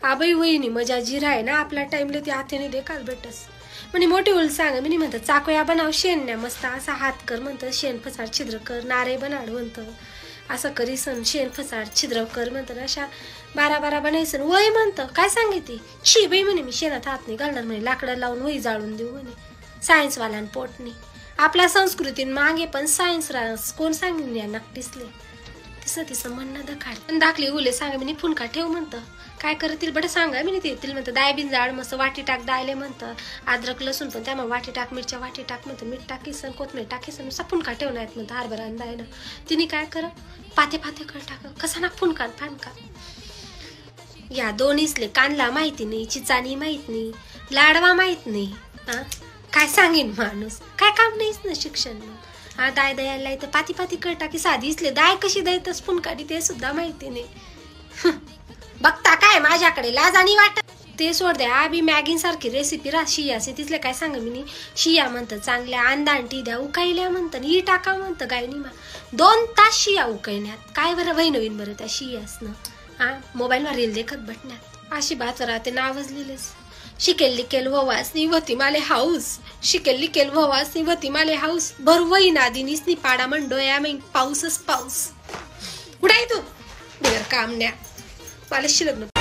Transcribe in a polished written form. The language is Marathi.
आबाई वहिनी मजा जिरा आहे ना आपल्या टाइमला ती हाताने देखाल भेटस म्हणे मोठी उल सांग मी म्हणतं चाकोया बनाव शेण न्या मस्त असा हात कर म्हणतं शेण फसाड छिद्र कर नारे बनाड म्हणतं असं करीसन शेण फसाड छिद्र कर म्हणतं अशा 12 बनायसन वय म्हणतं काय सांगितली शी बाई म्हणे मी शेणात हात नाही घालणार म्हणे लाकडं लावून वही जाळून देऊ म्हणे सायन्सवाल्यान पोटनी आपल्या संस्कृतीन मागे पण सायन्स राहस कोण सांगितलं या नक्कीचले तिचं म्हणणं दखाड पण दाखली उले सांगा मी फुनका ठेव म्हणतं काय करतील बडं सांगा मी ते येतील म्हणतं दायबीन जाड मस्त वाटी टाक दायले म्हणतं अद्रक लसूण पण त्यामुळे वाटी टाक मिरच्या वाटी टाक म्हणतं मीठ टाकीसन कोथमीर टाकीसन फुनका ठेवून आहेत म्हणतं हरभरा दायनं तिने काय कर पाते कर टाक कसा ना फुनका फानका या दोन्हीसले कानला माहिती नाही चिचानी माहित नाही लाडवा माहित नाही हा काय सांगेन माणूस काय काम नाहीच ना शिक्षण हा दाय द्यायला तर पाती कळटा की साधी इसले दाय कशी द्यायतच फुनकाडी ते सुद्धा माहिती नाही बघता काय माझ्याकडे लाजानी वाटत ते सोड द्या आबी मॅगीन सारखी रेसिपी रा शियाचे तिथले काय सांग मी शिया म्हणतं चांगल्या अंदांटी द्या उकायल्या म्हणतं ही टाका म्हणतं गायनी 2 तास शिया उकळण्यात काय बरं वही नवीन बरं त्या शियासनं हा मोबाईलवर रील देखत बटण्यात अशी बात राहते नावच लिहिलेस शिकेल लिकेल ववासनी वती माले हाऊस शिकेल लिकेल ववासनी वती माले हाऊस भरवई नादिनीस नि पाडा म्हण डोया मग पाऊसच पाऊस उडाय तू बिगर काम न्या मला शिलग्न